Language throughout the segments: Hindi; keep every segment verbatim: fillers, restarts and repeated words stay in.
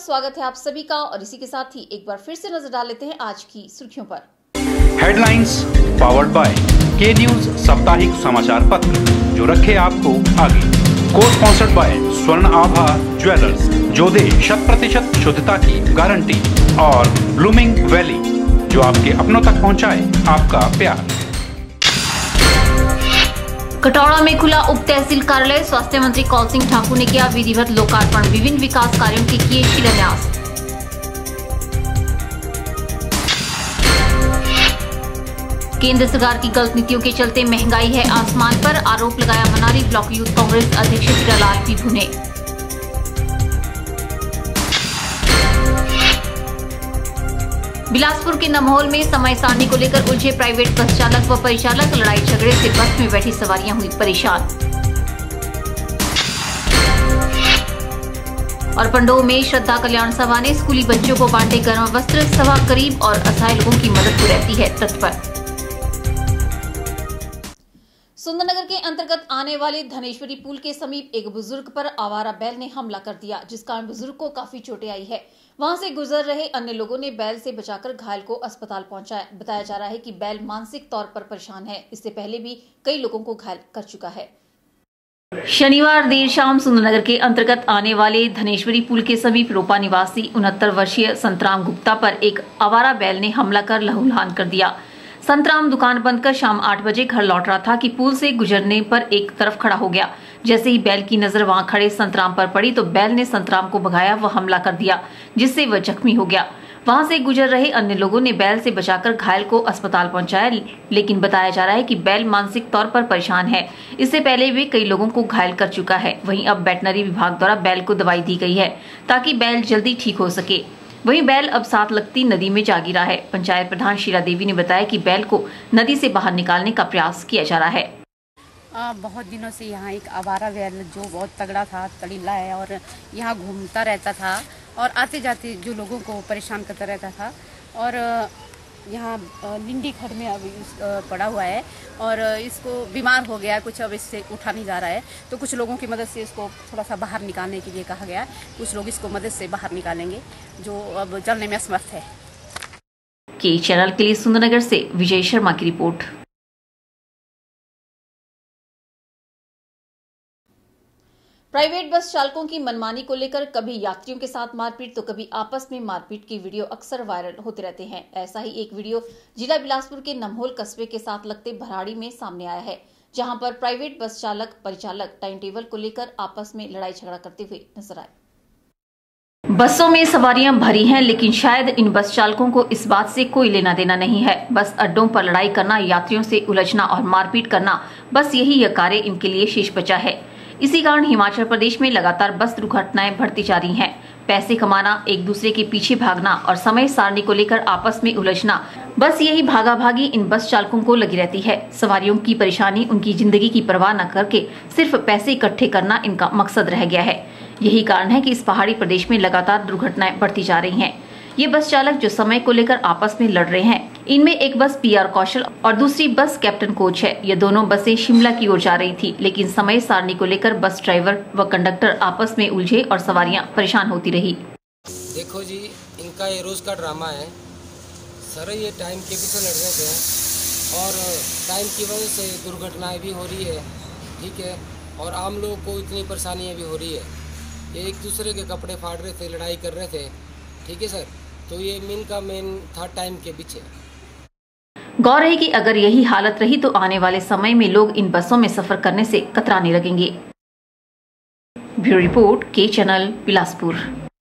स्वागत है आप सभी का और इसी के साथ ही एक बार फिर से नजर डाल लेते हैं आज की सुर्खियों पर। Headlines powered by K news साप्ताहिक समाचार पत्र, जो रखे आपको आगे। को स्पॉन्सर्ड बाय स्वर्ण आभा ज्वेलर्स, जो दे शत प्रतिशत शुद्धता की गारंटी, और ब्लूमिंग वैली, जो आपके अपनों तक पहुंचाए आपका प्यार। कटौड़ा में खुला उप तहसील कार्यालय, स्वास्थ्य मंत्री कौल सिंह ठाकुर ने किया विधिवत लोकार्पण, विभिन्न विकास कार्यों के किए शिलान्यास। केंद्र सरकार की गलत नीतियों के चलते महंगाई है आसमान पर, आरोप लगाया मनाली ब्लॉक यूथ कांग्रेस अध्यक्ष हीरालाल विभू ने। बिलासपुर के नमहोल में समय सारणी को लेकर उलझे प्राइवेट बस चालक व परिचालक, लड़ाई झगड़े से बस में बैठी सवारियां हुई परेशान। और पंडोह में श्रद्धा कल्याण सभा ने स्कूली बच्चों को बांटे गर्म वस्त्र, सभा गरीब और असहाय लोगों की मदद को रहती है तत्पर। सुंदरनगर के अंतर्गत आने वाले धनेश्वरी पुल के समीप एक बुजुर्ग पर आवारा बैल ने हमला कर दिया, जिस कारण बुजुर्ग को काफी चोटें आई है। वहां से गुजर रहे अन्य लोगों ने बैल से बचाकर घायल को अस्पताल पहुंचाया। बताया जा रहा है कि बैल मानसिक तौर पर परेशान है, इससे पहले भी कई लोगों को घायल कर चुका है। शनिवार देर शाम सुंदरनगर के अंतर्गत आने वाले धनेश्वरी पुल के समीप रोपा निवासी उनहत्तर वर्षीय संतराम गुप्ता पर एक आवारा बैल ने हमला कर लहूलुहान कर दिया। संतराम दुकान बंद कर शाम आठ बजे घर लौट रहा था कि पुल से गुजरने पर एक तरफ खड़ा हो गया। जैसे ही बैल की नजर वहां खड़े संतराम पर पड़ी तो बैल ने संतराम को भगाया व हमला कर दिया, जिससे वह जख्मी हो गया। वहां से गुजर रहे अन्य लोगों ने बैल से बचाकर घायल को अस्पताल पहुंचाया, लेकिन बताया जा रहा है कि बैल मानसिक तौर पर परेशान है। इससे पहले भी कई लोगों को घायल कर चुका है। वहीं अब वेटनरी विभाग द्वारा बैल को दवाई दी गई है ताकि बैल जल्दी ठीक हो सके। वहीं बैल अब साथ लगती नदी में जा गिरा है। पंचायत प्रधान शीला देवी ने बताया कि बैल को नदी से बाहर निकालने का प्रयास किया जा रहा है। आ, बहुत दिनों से यहाँ एक आवारा बैल जो बहुत तगड़ा था, तड़ीला है, और यहाँ घूमता रहता था और आते जाते जो लोगों को परेशान करता रहता था। और यहाँ लिंडी खड़ में अभी पड़ा हुआ है और इसको बीमार हो गया कुछ, अब इससे उठा नहीं जा रहा है। तो कुछ लोगों की मदद से इसको थोड़ा सा बाहर निकालने के लिए कहा गया। कुछ लोग इसको मदद से बाहर निकालेंगे जो अब चलने में असमर्थ है। के चैनल के लिए सुंदरनगर से विजय शर्मा की रिपोर्ट। प्राइवेट बस चालकों की मनमानी को लेकर कभी यात्रियों के साथ मारपीट तो कभी आपस में मारपीट की वीडियो अक्सर वायरल होते रहते हैं। ऐसा ही एक वीडियो जिला बिलासपुर के नमहोल कस्बे के साथ लगते भराड़ी में सामने आया है, जहां पर प्राइवेट बस चालक परिचालक टाइम टेबल को लेकर आपस में लड़ाई झगड़ा करते हुए नजर आए। बसों में सवारियां भरी हैं, लेकिन शायद इन बस चालकों को इस बात से कोई लेना देना नहीं है। बस अड्डों पर लड़ाई करना, यात्रियों से उलझना और मारपीट करना, बस यही यह कार्य इनके लिए शेष बचा है। इसी कारण हिमाचल प्रदेश में लगातार बस दुर्घटनाएं बढ़ती जा रही हैं। पैसे कमाना, एक दूसरे के पीछे भागना और समय सारणी को लेकर आपस में उलझना, बस यही भागा भागी इन बस चालकों को लगी रहती है। सवारियों की परेशानी, उनकी जिंदगी की परवाह न करके सिर्फ पैसे इकट्ठे करना इनका मकसद रह गया है। यही कारण है कि इस पहाड़ी प्रदेश में लगातार दुर्घटनाएं बढ़ती जा रही हैं। ये बस चालक जो समय को लेकर आपस में लड़ रहे हैं, इनमें एक बस पीआर कौशल और दूसरी बस कैप्टन कोच है। ये दोनों बसें शिमला की ओर जा रही थी, लेकिन समय सारणी को लेकर बस ड्राइवर व कंडक्टर आपस में उलझे और सवारियां परेशान होती रही। देखो जी, इनका ये रोज का ड्रामा है सर। ये टाइम के पीछे लड़ रहे थे और टाइम की वजह से दुर्घटनाएं भी हो रही है, ठीक है, और आम लोगों को इतनी परेशानियाँ भी हो रही है। ये एक दूसरे के कपड़े फाड़ रहे थे, लड़ाई कर रहे थे, ठीक है सर। तो ये मेन का मेन था टाइम के पीछे। गौर है कि अगर यही हालत रही तो आने वाले समय में लोग इन बसों में सफर करने से कतराने लगेंगे। Bureau report, K channel, Bilaspur.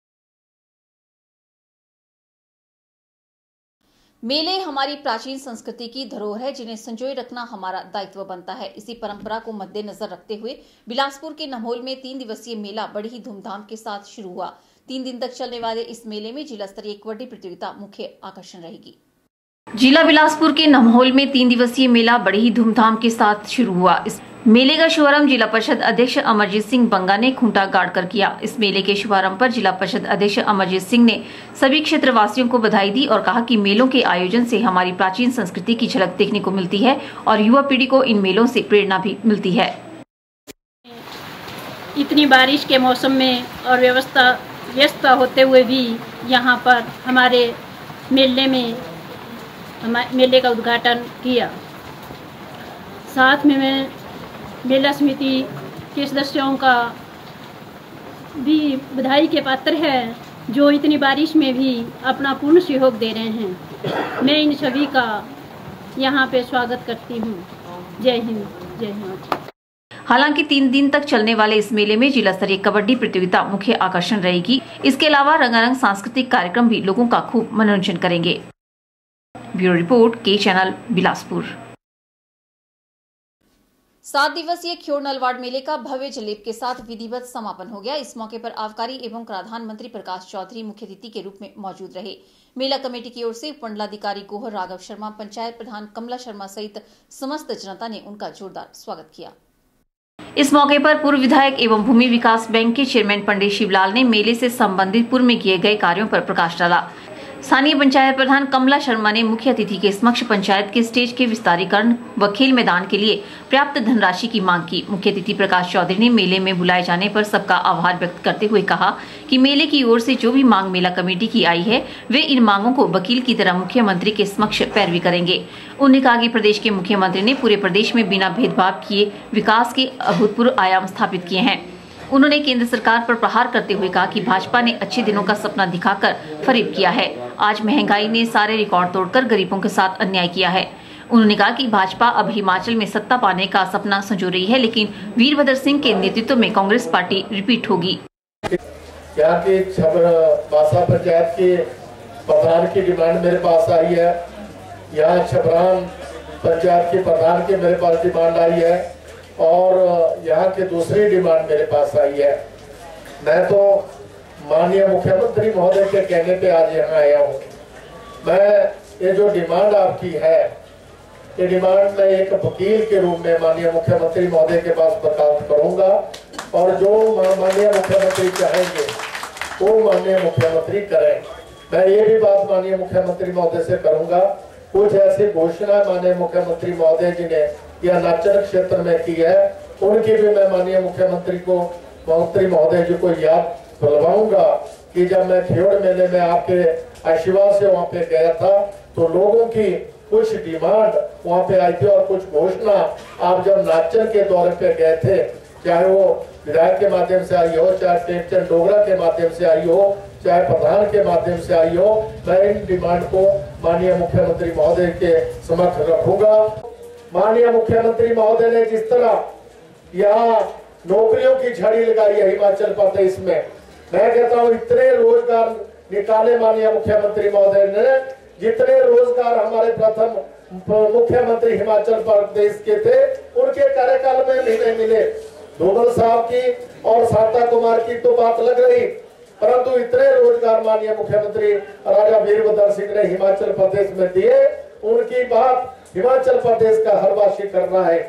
मेले हमारी प्राचीन संस्कृति की धरोहर है, जिन्हें संजोए रखना हमारा दायित्व बनता है। इसी परंपरा को मद्देनजर रखते हुए बिलासपुर के नमहोल में तीन दिवसीय मेला बड़ी ही धूमधाम के साथ शुरू हुआ। तीन दिन तक चलने वाले इस मेले में जिला स्तरीय कबड्डी प्रतियोगिता मुख्य आकर्षण रहेगी। जिला बिलासपुर के नमहोल में तीन दिवसीय मेला बड़ी ही धूमधाम के साथ शुरू हुआ। इस मेले का शुभारंभ जिला परिषद अध्यक्ष अमरजीत सिंह बंगा ने खूंटा गाड़ कर किया। इस मेले के शुभारंभ पर जिला परिषद अध्यक्ष अमरजीत सिंह ने सभी क्षेत्रवासियों को बधाई दी और कहा कि मेलों के आयोजन से हमारी प्राचीन संस्कृति की झलक देखने को मिलती है और युवा पीढ़ी को इन मेलों से प्रेरणा भी मिलती है। इतनी बारिश के मौसम में और व्यवस्था व्यस्त होते हुए भी यहाँ पर हमारे मेले में हमारे मेले का उद्घाटन किया। साथ में मैं मेला समिति के सदस्यों का भी बधाई के पात्र है जो इतनी बारिश में भी अपना पूर्ण सहयोग दे रहे हैं। मैं इन सभी का यहाँ पे स्वागत करती हूँ। जय हिंद, जय हिंद। हालांकि तीन दिन तक चलने वाले इस मेले में जिला स्तरीय कबड्डी प्रतियोगिता मुख्य आकर्षण रहेगी। इसके अलावा रंगारंग सांस्कृतिक कार्यक्रम भी लोगों का खूब मनोरंजन करेंगे। Bureau report, K channel, Bilaspur. सात दिवसीय ख्योड़ नलवाड़ मेले का भव्य जलेब के साथ विधिवत समापन हो गया। इस मौके पर आबकारी एवं कराधान मंत्री प्रकाश चौधरी मुख्य अतिथि के रूप में मौजूद रहे। मेला कमेटी की ओर से उपमंडलाधिकारी गोहर राघव शर्मा, पंचायत प्रधान कमला शर्मा सहित समस्त जनता ने उनका जोरदार स्वागत किया। इस मौके पर पूर्व विधायक एवं भूमि विकास बैंक के चेयरमैन पंडित शिवलाल ने मेले से संबंधित पूर्व में किए गए कार्यों पर प्रकाश डाला। स्थानीय पंचायत प्रधान कमला शर्मा ने मुख्य अतिथि के समक्ष पंचायत के स्टेज के विस्तारीकरण व खेल मैदान के लिए पर्याप्त धनराशि की मांग की। मुख्य अतिथि प्रकाश चौधरी ने मेले में बुलाए जाने पर सबका आभार व्यक्त करते हुए कहा कि मेले की ओर से जो भी मांग मेला कमेटी की आई है वे इन मांगों को वकील की तरह मुख्यमंत्री के समक्ष पैरवी करेंगे। उन्होंने कहा कि प्रदेश के मुख्यमंत्री ने पूरे प्रदेश में बिना भेदभाव किए विकास के अभूतपूर्व आयाम स्थापित किए हैं। उन्होंने केंद्र सरकार पर प्रहार करते हुए कहा कि भाजपा ने अच्छे दिनों का सपना दिखाकर फरेब किया है। आज महंगाई ने सारे रिकॉर्ड तोड़कर गरीबों के साथ अन्याय किया है। उन्होंने कहा कि भाजपा अब हिमाचल में सत्ता पाने का सपना संजो रही है, लेकिन वीरभद्र सिंह के नेतृत्व में कांग्रेस पार्टी रिपीट होगी। यहाँ की बासा पंचायत की प्रधान की डिमांड मेरे पास आई है। यहाँ छबरान पंचायत की प्रधान की मेरे पास डिमांड आई है और यहाँ की दूसरी डिमांड मेरे पास आई है। मैं तो माननीय मुख्यमंत्री महोदय के कहने पे आज यहाँ आया हूँ। मैं ये जो डिमांड आपकी है, ये डिमांड मैं एक वकील के रूप में माननीय मुख्यमंत्री महोदय के पास बर्खास्त करूंगा और जो माननीय मुख्यमंत्री चाहेंगे वो माननीय मुख्यमंत्री करें। मैं ये भी बात माननीय मुख्यमंत्री महोदय से करूंगा, कुछ ऐसी घोषणा माननीय मुख्यमंत्री महोदय जी ने या नाचन क्षेत्र में की है, उनकी भी मैं माननीय मुख्यमंत्री को मंत्री महोदय जी को याद दिलवाऊंगा कि जब मैं ख्योड़ मेले में आपके आशीर्वाद से वहाँ पे गया था तो लोगों की कुछ डिमांड वहाँ पे आई थी और कुछ घोषणा आप जब नाचन के दौरे पे गए थे, चाहे वो विधायक के माध्यम से आई हो, चाहे टेकचंद डोगरा के माध्यम से आई हो, चाहे प्रधान के माध्यम से आई हो, मैं इन डिमांड को माननीय मुख्यमंत्री महोदय के समक्ष रखूंगा। माननीय मुख्यमंत्री महोदय ने जिस तरह यहाँ नौकरियों की झड़ी लगाई है हिमाचल प्रदेश में, मैं कहता हूँ इतने रोजगार निकाले माननीय मुख्यमंत्री महोदय ने, जितने रोजगार हमारे प्रथम मुख्यमंत्री हिमाचल प्रदेश के थे उनके कार्यकाल में भी नहीं मिले। डोगल साहब की और शांता कुमार की तो बात लग रही, परंतु इतने रोजगार माननीय मुख्यमंत्री राजा वीरभद्र सिंह ने हिमाचल प्रदेश में दिए, उनकी बात हिमाचल प्रदेश का हर वासी करना है।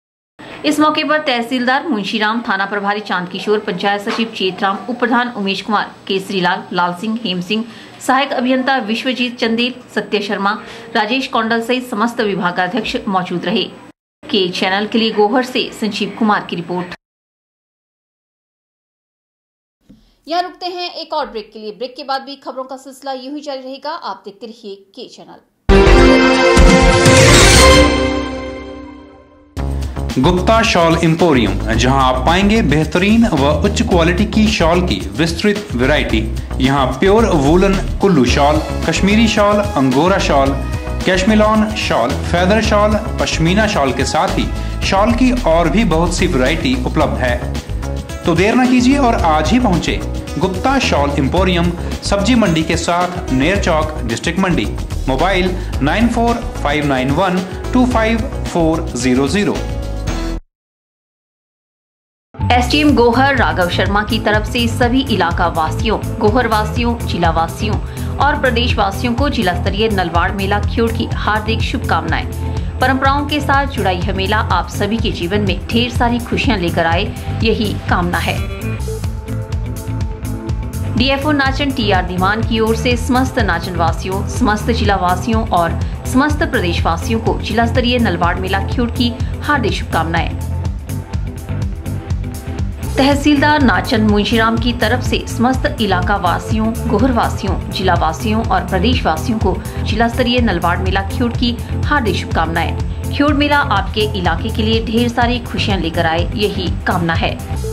इस मौके पर तहसीलदार मुंशीराम, थाना प्रभारी चांद किशोर, पंचायत सचिव चेतराम, उप प्रधान उमेश कुमार, केसरीलाल, लाल सिंह, हेम सिंह, सहायक अभियंता विश्वजीत चंदेल, सत्य शर्मा, राजेश कौंडल सहित समस्त विभागाध्यक्ष मौजूद रहे। के चैनल के लिए गोहर से संजीव कुमार की रिपोर्ट। यहाँ रुकते हैं एक और ब्रेक के लिए। ब्रेक के बाद भी खबरों का सिलसिला यूं ही जारी रहेगा। आप देखते रहिए के चैनल। गुप्ता शॉल एम्पोरियम, जहां आप पाएंगे बेहतरीन व उच्च क्वालिटी की शॉल की विस्तृत वैरायटी। यहां pure woollen Kullu shawl, Kashmiri shawl, angora shawl, cashmilon shawl, feather shawl, pashmina shawl के साथ ही शॉल की और भी बहुत सी वैरायटी उपलब्ध है। तो देर न कीजिए और आज ही पहुंचे गुप्ता शॉल एम्पोरियम, सब्जी मंडी के साथ Ner Chowk, district Mandi. Mobile nine four five nine one two five four zero zero. SDM Gohar Raghav Sharma की तरफ से सभी इलाका वासियों, गोहर वासियों, जिला वासियों और प्रदेश वासियों को जिला स्तरीय नलवाड़ मेला ख्योड़ की हार्दिक शुभकामनाएं। परंपराओं के साथ जुड़ा यह मेला आप सभी के जीवन में ढेर सारी खुशियां लेकर आए, यही कामना है। DFO Nachan T R Diwan की ओर से समस्त नाचन वासियों, समस्त जिला वासियों और समस्त प्रदेश वासियों को जिला स्तरीय नलवाड़ मेला ख्योड़ की हार्दिक शुभकामनाएं। तहसीलदार नाचन मुंशीराम की तरफ से समस्त इलाका वासियों, गोहर वासियों, जिला वासियों और प्रदेश वासियों को जिला स्तरीय नलवाड़ मेला ख्योड़ की हार्दिक शुभकामनाएं। ख्योड़ मेला आपके इलाके के लिए ढेर सारी खुशियां लेकर आए, यही कामना है।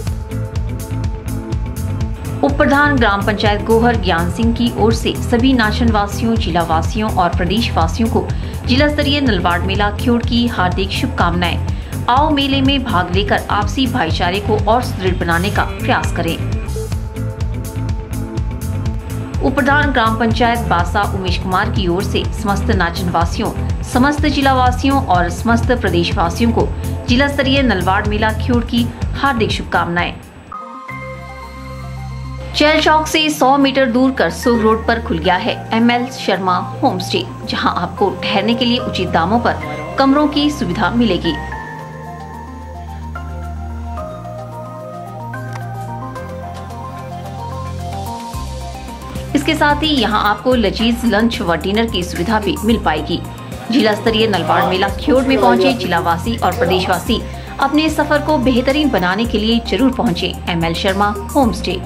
उप प्रधान ग्राम पंचायत गोहर ज्ञान सिंह की ओर से सभी नाचन वासियों, जिला वासियों और प्रदेश वासियों को जिला स्तरीय नलवाड़ मेला ख्योड़ की हार्दिक शुभकामनाएं। आओ मेले में भाग लेकर आपसी भाईचारे को और सुदृढ़ बनाने का प्रयास करें। उप प्रधान ग्राम पंचायत बासा उमेश कुमार की ओर से समस्त नाचन वासियों, समस्त जिला वासियों और समस्त प्रदेश वासियों को जिला स्तरीय नलवाड़ मेला ख्योड़ की हार्दिक शुभकामनाएं। चैल चौक से सौ मीटर दूर करसोग रोड पर खुल गया है M L Sharma home stay, जहां आपको ठहरने के लिए उचित दामों पर कमरों की सुविधा मिलेगी। इसके साथ ही यहां आपको लजीज लंच व डिनर की सुविधा भी मिल पाएगी। जिला स्तरीय नलवाड़ मेला ख्योड़ में पहुंचे जिलावासी और प्रदेशवासी अपने सफर को बेहतरीन बनाने के लिए जरूर पहुंचे M L Sharma home stay.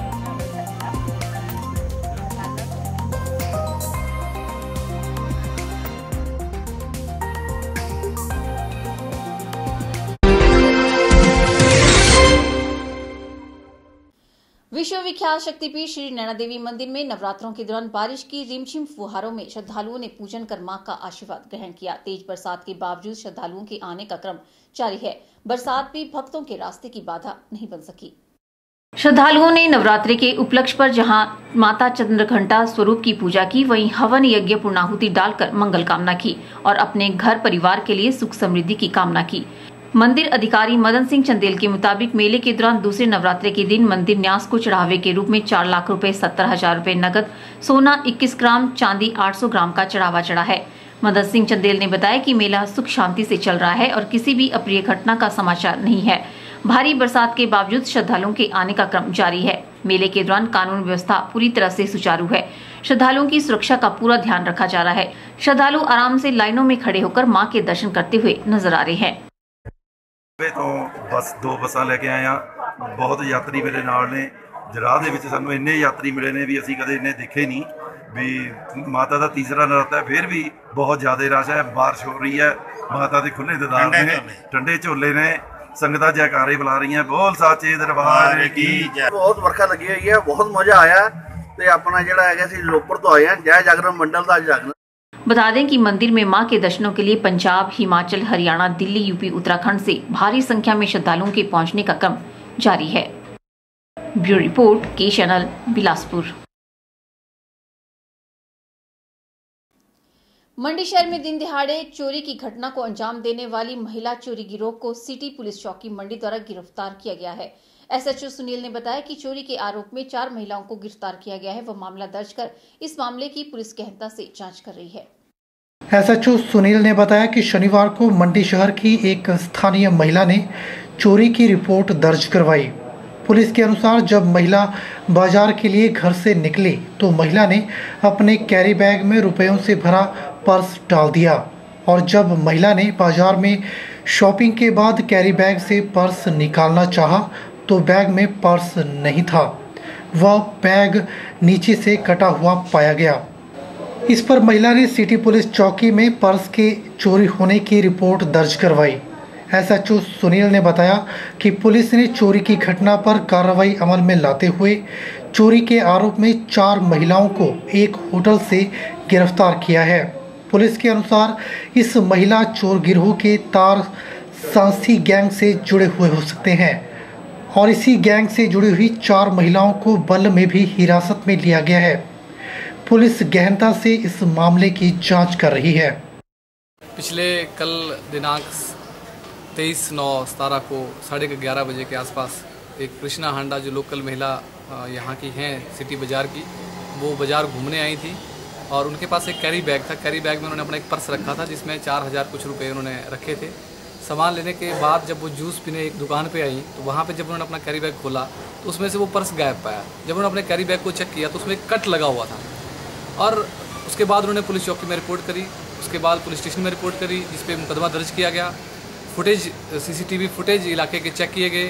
विश्व विख्यात शक्तिपीठ श्री नैना देवी मंदिर में नवरात्रों के दौरान बारिश की रिमझिम फुहारों में श्रद्धालुओं ने पूजन कर मां का आशीर्वाद ग्रहण किया। तेज बरसात के बावजूद श्रद्धालुओं के आने का क्रम जारी है। बरसात भी भक्तों के रास्ते की बाधा नहीं बन सकी। श्रद्धालुओं ने नवरात्रि के उपलक्ष्य पर जहां माता चंद्रघंटा स्वरूप की पूजा की, वहीं हवन यज्ञ पूर्णाहुति डालकर मंगल कामना की और अपने घर परिवार के लिए सुख समृद्धि की कामना की। मंदिर अधिकारी मदन सिंह चंदेल के मुताबिक मेले के दौरान दूसरे नवरात्रि के दिन मंदिर न्यास को चढ़ावे के रूप में चार लाख रुपए, सत्तर हजार रुपए नगद, सोना इक्कीस ग्राम, चांदी आठ सौ ग्राम का चढ़ावा चढ़ा है। मदन सिंह चंदेल ने बताया कि मेला सुख शांति से चल रहा है और किसी भी अप्रिय घटना का समाचार नहीं है। भारी बरसात के बावजूद श्रद्धालुओं के आने का क्रम जारी है। मेले के दौरान कानून व्यवस्था पूरी तरह से सुचारू है। श्रद्धालुओं की सुरक्षा का पूरा ध्यान रखा जा रहा है। श्रद्धालु आराम से लाइनों में खड़े होकर मां के दर्शन करते हुए नजर आ रहे हैं। तो बस दो बसा लेके आए हैं। बहुत यात्री मेरे नाल ने। जराह दे विच सानू इन्ने यात्री मिले ने भी असीं कदे इन्ने दिखे नहीं। भी माता का तीसरा नराता है, फिर भी बहुत ज़्यादा रश है। बारिश हो रही है, माता के खुले दीदार ने, ठंडे झोले ने, संगतां जयकारे बुला रही हैं, बोल साचे दरबार की जय। बहुत बरखा लगी हुई है, बहुत मजा आया। तो अपना जिहड़ा है असीं रोपड़ तो आए हैं, जय जागरण मंडल का जागरण। बता दें कि मंदिर में मां के दर्शनों के लिए पंजाब, हिमाचल, हरियाणा, दिल्ली, यूपी, उत्तराखंड से भारी संख्या में श्रद्धालुओं के पहुंचने का क्रम जारी है। Bureau report, K channel, Bilaspur. Mandi शहर में दिन दिहाड़े चोरी की घटना को अंजाम देने वाली महिला चोरी गिरोह को सिटी पुलिस चौकी मंडी द्वारा गिरफ्तार किया गया है। एसएचओ सुनील ने बताया कि चोरी के आरोप में चार महिलाओं को गिरफ्तार किया गया है। वह मामला दर्ज कर इस मामले की पुलिस गहनता से जांच कर रही है। एसएचओ सुनील ने बताया कि शनिवार को मंडी शहर की एक स्थानीय महिला ने चोरी की रिपोर्ट दर्ज करवाई। पुलिस के अनुसार जब महिला बाजार के लिए घर से निकली तो महिला ने अपने कैरी बैग में रुपयों से भरा पर्स डाल दिया और जब महिला ने बाजार में शॉपिंग के बाद कैरी बैग से पर्स निकालना चाहा तो बैग में पर्स नहीं था। वह बैग नीचे से कटा हुआ पाया गया। इस पर महिला ने सिटी पुलिस चौकी में पर्स के चोरी होने की रिपोर्ट दर्ज करवाई। एसएचओ सुनील ने बताया कि पुलिस ने चोरी की घटना पर कार्रवाई अमल में लाते हुए चोरी के आरोप में चार महिलाओं को एक होटल से गिरफ्तार किया है। पुलिस के अनुसार इस महिला चोर गिरोह के तार सांसी गैंग से जुड़े हुए हो सकते हैं और इसी गैंग से जुड़ी हुई चार महिलाओं को बल में भी हिरासत में लिया गया है। पुलिस गहनता से इस मामले की जांच कर रही है। पिछले कल दिनांक तेईस नौ सतारह को साढ़े ग्यारह बजे के आसपास एक कृष्णा हांडा जो लोकल महिला यहाँ की हैं सिटी बाज़ार की, वो बाज़ार घूमने आई थी और उनके पास एक कैरी बैग था। कैरी बैग में उन्होंने अपना एक पर्स रखा था जिसमें चार हज़ार कुछ रुपए उन्होंने रखे थे। सामान लेने के बाद जब वो जूस पीने एक दुकान पे आई तो वहाँ पे जब उन्होंने अपना कैरी बैग खोला तो उसमें से वो पर्स गायब पाया। जब उन्होंने अपने कैरी बैग को चेक किया तो उसमें एक कट लगा हुआ था और उसके बाद उन्होंने पुलिस चौकी में रिपोर्ट करी। उसके बाद पुलिस स्टेशन में रिपोर्ट करी जिस पे मुकदमा दर्ज किया गया। फुटेज सीसीटीवी फुटेज इलाके के चेक किए गए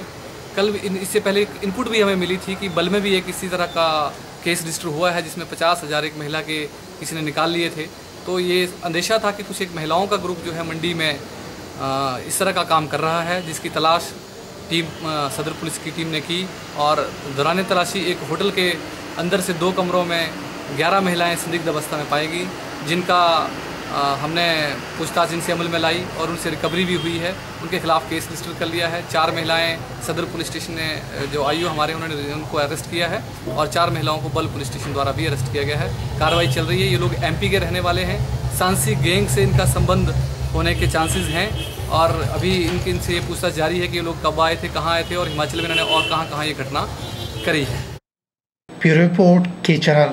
कल इससे पहले इनपुट भी हमें मिली थी कि बल में भी एक इसी तरह का केस रजिस्टर हुआ है जिसमें पचास हज़ार एक महिला के किसी ने निकाल लिए थे। तो ये अंदेशा था कि कुछ एक महिलाओं का ग्रुप जो है मंडी में इस तरह का काम कर रहा है, जिसकी तलाश टीम सदर पुलिस की टीम ने की और दौरान तलाशी एक होटल के अंदर से दो कमरों में ग्यारह महिलाएं संदिग्ध अवस्था में पाएगी, जिनका आ, हमने पूछताछ इनसे अमल में लाई और उनसे रिकवरी भी हुई है। उनके खिलाफ केस रजिस्टर कर लिया है। चार महिलाएं सदर पुलिस स्टेशन ने जो आईओ हमारे उन्होंने उनको अरेस्ट किया है और चार महिलाओं को बल पुलिस स्टेशन द्वारा भी अरेस्ट किया गया है। कार्रवाई चल रही है। ये लोग एमपी के रहने वाले हैं। सांसी गैंग से इनका संबंध होने के चांसेस हैं और अभी इनके इनसे ये पूछताछ जारी है कि ये लोग कब आए थे, कहाँ आए थे और हिमाचल में इन्होंने और कहाँ कहाँ ये घटना करी है। Bureau report K channel.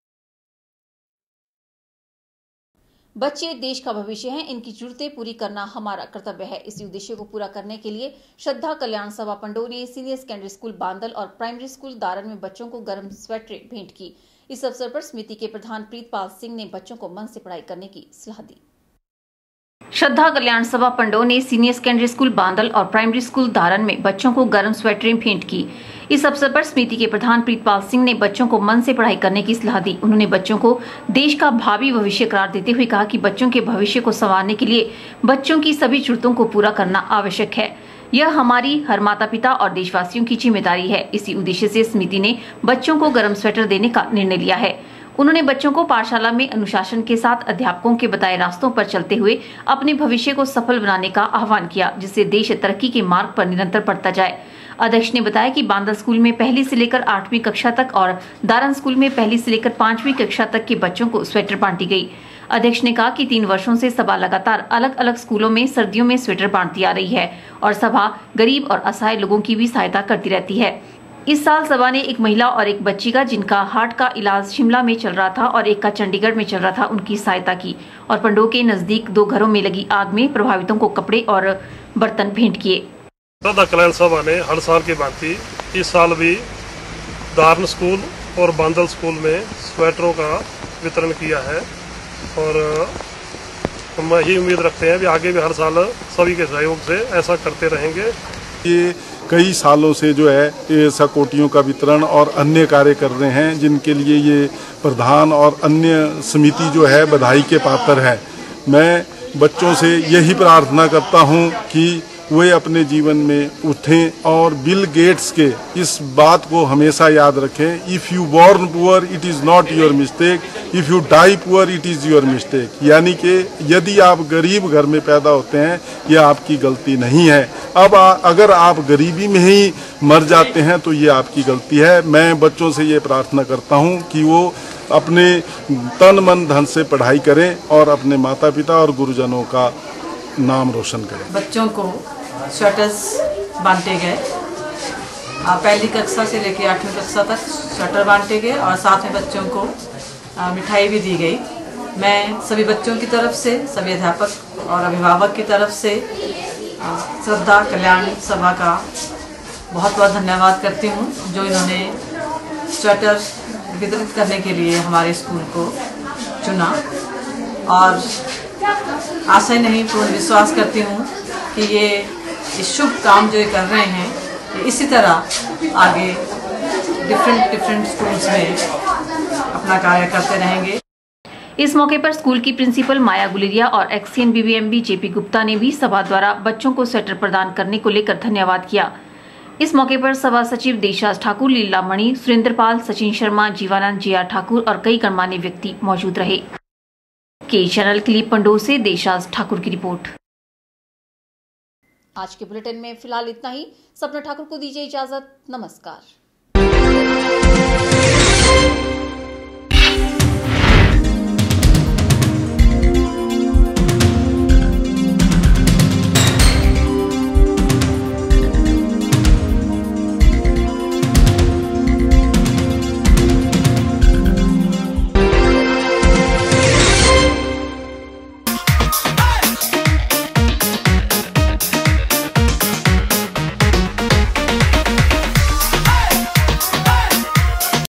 बच्चे देश का भविष्य हैं, इनकी जरूरतें पूरी करना हमारा कर्तव्य है। इसी उद्देश्य को पूरा करने के लिए श्रद्धा कल्याण सभा पंडोह ने सीनियर सेकेंडरी स्कूल बांदल और प्राइमरी स्कूल दारन में बच्चों को गर्म स्वेटरें भेंट की। इस अवसर पर समिति के प्रधान प्रीतपाल सिंह ने बच्चों को मन से पढ़ाई करने की सलाह दी। श्रद्धा कल्याण सभा पंडोह ने सीनियर सेकेंडरी स्कूल बांदल और प्राइमरी स्कूल दारन में बच्चों को गर्म स्वेटरें भेंट की। इस अवसर पर समिति के प्रधान प्रीतपाल सिंह ने बच्चों को मन से पढ़ाई करने की सलाह दी। उन्होंने बच्चों को देश का भावी भविष्य करार देते हुए कहा कि बच्चों के भविष्य को संवारने के लिए बच्चों की सभी जरूरतों को पूरा करना आवश्यक है। यह हमारी हर माता पिता और देशवासियों की जिम्मेदारी है। इसी उद्देश्य से समिति ने बच्चों को गर्म स्वेटर देने का निर्णय लिया है। उन्होंने बच्चों को पाठशाला में अनुशासन के साथ अध्यापकों के बताए रास्तों पर चलते हुए अपने भविष्य को सफल बनाने का आह्वान किया, जिससे देश तरक्की के मार्ग पर निरंतर बढ़ता जाए। अध्यक्ष ने बताया कि बांदल स्कूल में पहली से लेकर आठवीं कक्षा तक और दारन स्कूल में पहली से लेकर पांचवीं कक्षा तक के बच्चों को स्वेटर बांटी गई। अध्यक्ष ने कहा कि तीन वर्षों से सभा लगातार अलग अलग स्कूलों में सर्दियों में स्वेटर बांटती आ रही है और सभा गरीब और असहाय लोगों की भी सहायता करती रहती है। इस साल सभा ने एक महिला और एक बच्ची का जिनका हार्ट का इलाज शिमला में चल रहा था और एक का चंडीगढ़ में चल रहा था, उनकी सहायता की और पंडोह के नजदीक दो घरों में लगी आग में प्रभावितों को कपड़े और बर्तन भेंट किए। श्रद्धा कल्याण सभा ने हर साल की भांति इस साल भी दारन स्कूल और बांदल स्कूल में स्वेटरों का वितरण किया है और हम यही उम्मीद रखते हैं कि आगे भी हर साल सभी के सहयोग से ऐसा करते रहेंगे। ये कई सालों से जो है ये सकोटियों का वितरण और अन्य कार्य कर रहे हैं, जिनके लिए ये प्रधान और अन्य समिति जो है बधाई के पात्र है। मैं बच्चों से यही प्रार्थना करता हूँ कि वे अपने जीवन में उठें और बिल गेट्स के इस बात को हमेशा याद रखें, if you born poor it is not your mistake, if you die poor it is your mistake. यानी कि यदि आप गरीब घर में पैदा होते हैं यह आपकी गलती नहीं है। अब आ, अगर आप गरीबी में ही मर जाते हैं तो ये आपकी गलती है। मैं बच्चों से ये प्रार्थना करता हूँ कि वो अपने तन मन धन से पढ़ाई करें और अपने माता पिता और गुरुजनों का नाम रोशन करें। बच्चों को स्वेटर्स बांटे गए, पहली कक्षा से लेकर आठवीं कक्षा तक स्वेटर बांटे गए और साथ में बच्चों को मिठाई भी दी गई। मैं सभी बच्चों की तरफ से, सभी अध्यापक और अभिभावक की तरफ से श्रद्धा कल्याण सभा का बहुत बहुत धन्यवाद करती हूँ, जो इन्होंने स्वेटर वितरित करने के लिए हमारे स्कूल को चुना और आशा नहीं पूर्ण विश्वास करती हूँ कि ये इस शुभ काम जो ये कर रहे हैं इसी तरह आगे डिफरेंट डिफरेंट स्कूल्स में अपना कार्य करते रहेंगे। इस मौके पर स्कूल की प्रिंसिपल माया गुलेरिया और एक्सीएन बीबीएमबी जेपी गुप्ता ने भी सभा द्वारा बच्चों को स्वेटर प्रदान करने को लेकर धन्यवाद किया। इस मौके पर सभा सचिव देशराज ठाकुर, लीला मणि, सुरेंद्र पाल, सचिन शर्मा, जीवानंद, जे आर ठाकुर और कई गणमान्य व्यक्ति मौजूद रहे। के चैनल के लिए पंडोह से देशराज ठाकुर की रिपोर्ट। आज के बुलेटिन में फिलहाल इतना ही। सपना ठाकुर को दीजिए इजाजत। नमस्कार।